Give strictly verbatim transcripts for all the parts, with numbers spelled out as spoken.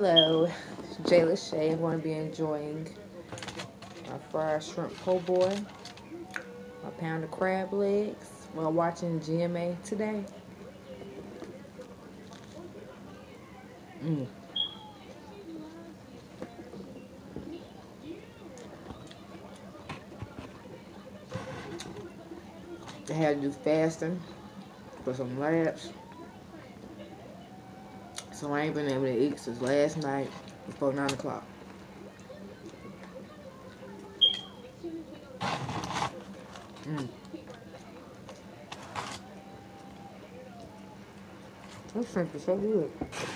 Hello, Jayla Shay. I'm going to be enjoying my fried shrimp po' boy, my pound of crab legs while watching G M A today. Mm. I had to do fasting for some labs, so I ain't been able to eat since last night before nine o'clock. Mm. This shrimp is so good.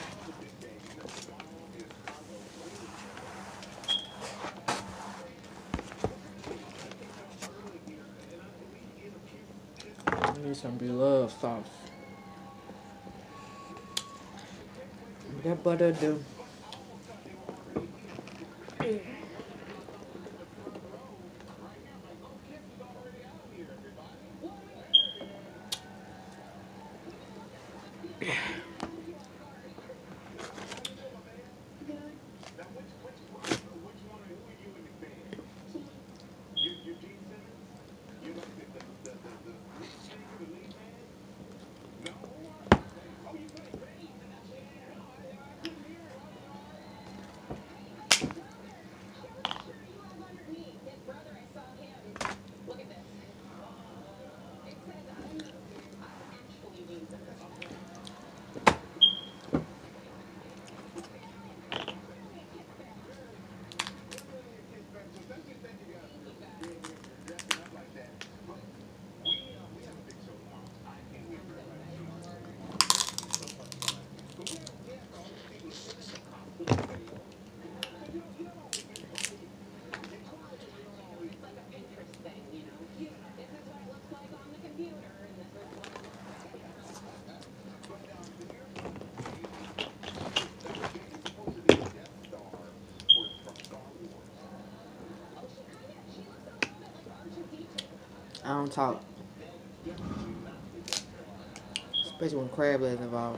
I need some beloved sauce. That butter do. I don't talk, especially when crab legs involved.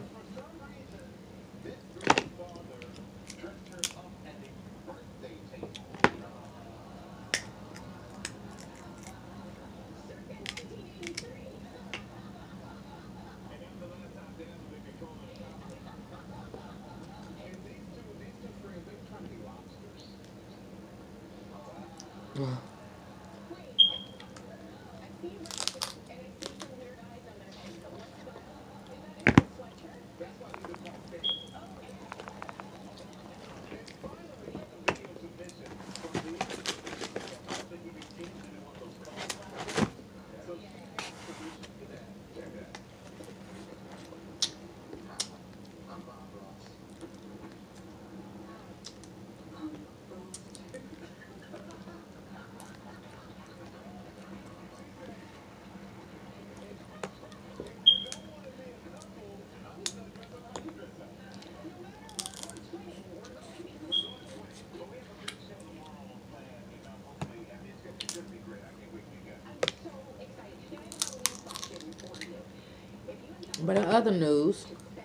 But in other news,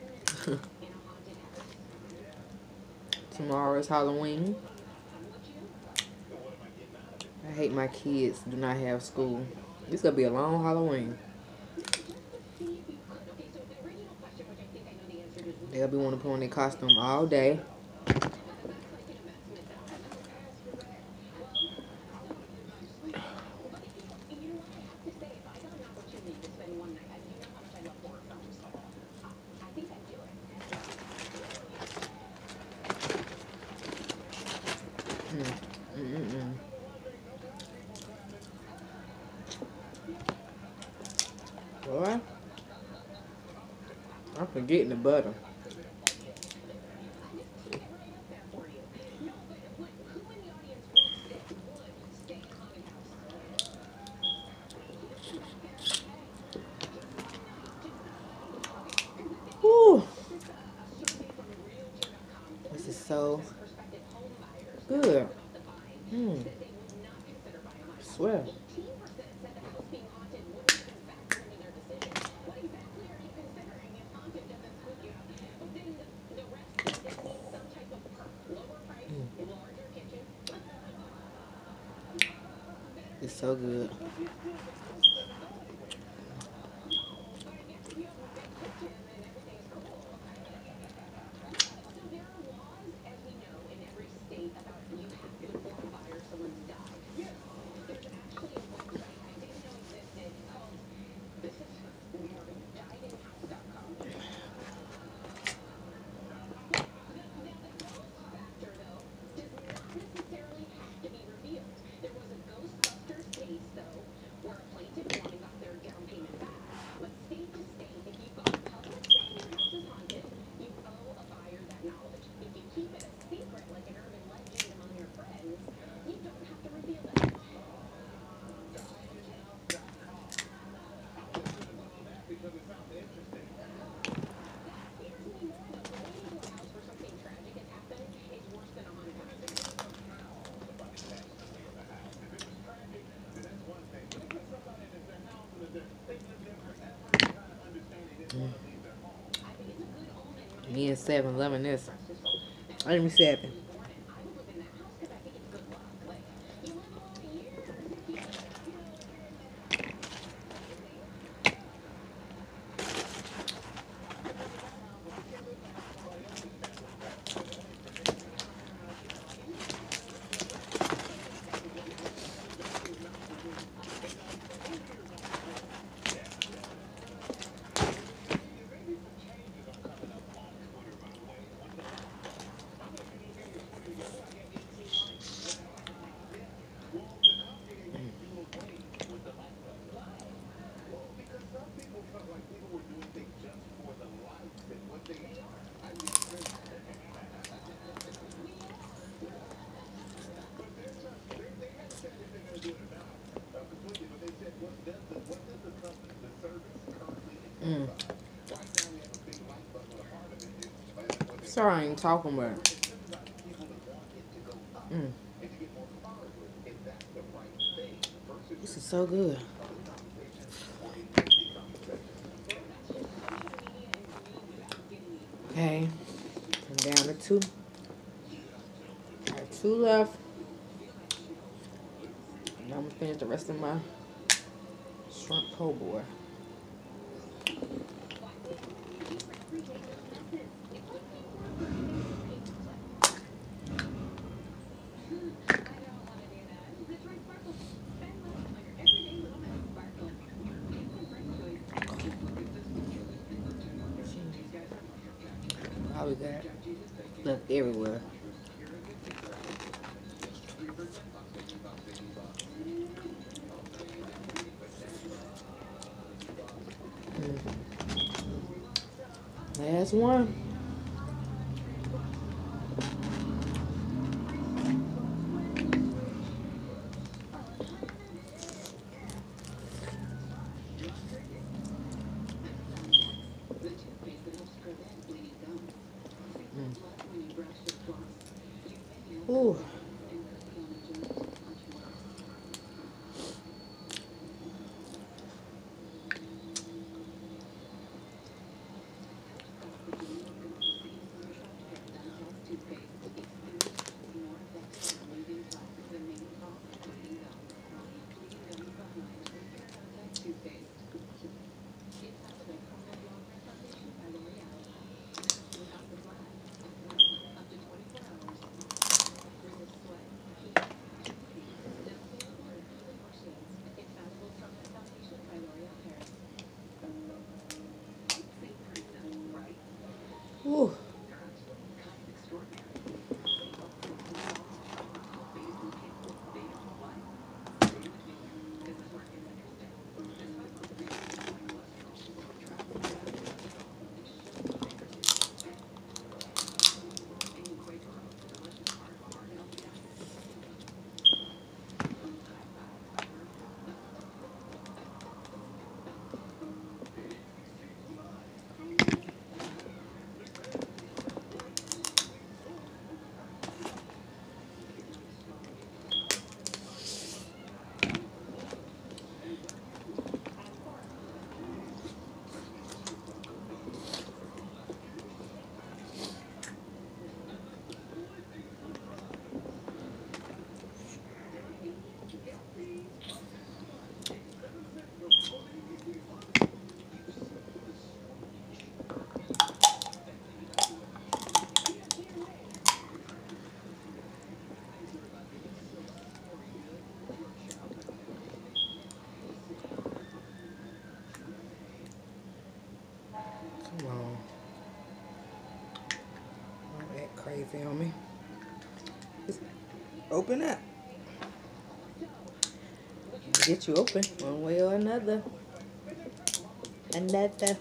tomorrow is Halloween. I hate my kids do not have school. It's gonna be a long Halloween. They'll be wanting to put on their costume all day. Mm-mm-mm. Boy, I'm forgetting the butter. Whew. This is so good. Mm. I swear. So good. Me and Seven loving this. Let me Seven. Mm. Sorry, I ain't talking about. Mm. This is so good. Okay, I'm down to two. I have two left. And I'm gonna finish the rest of my shrimp po' boy. How we got left everywhere. Mm. Last one. Ooh. Ooh. You feel me? Just open up. Get you open one way or another. Another.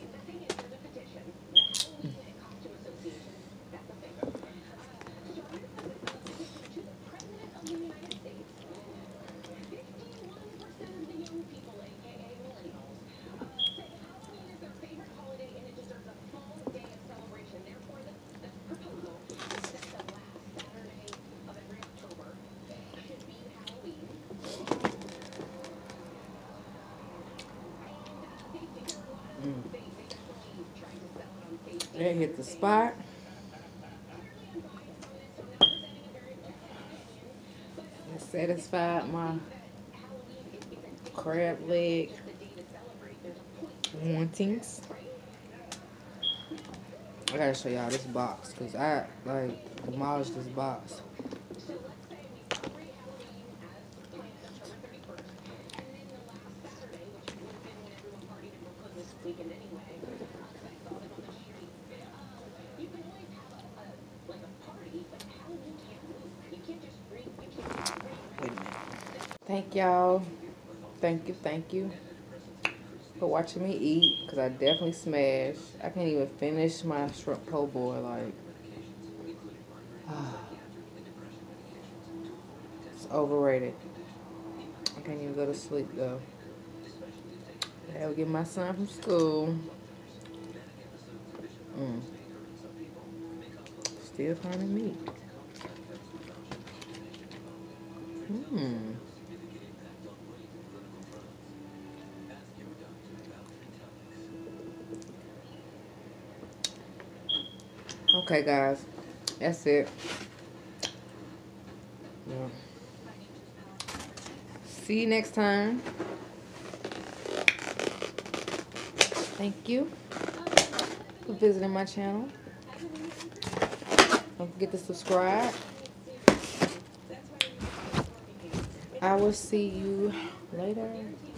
Mm. That hit the spot. It satisfied my crab leg wantings. I gotta show y'all this box because I like demolished this box. Wait a minute. Thank y'all. Thank you, thank you for watching me eat because I definitely smashed. I can't even finish my shrimp po' boy. Like, it's overrated. I can't even go to sleep though. I will get my son from school. Mm. Still finding meat. Hmm. Okay, guys. That's it. Yeah. See you next time. Thank you for visiting my channel. Don't forget to subscribe. I will see you later.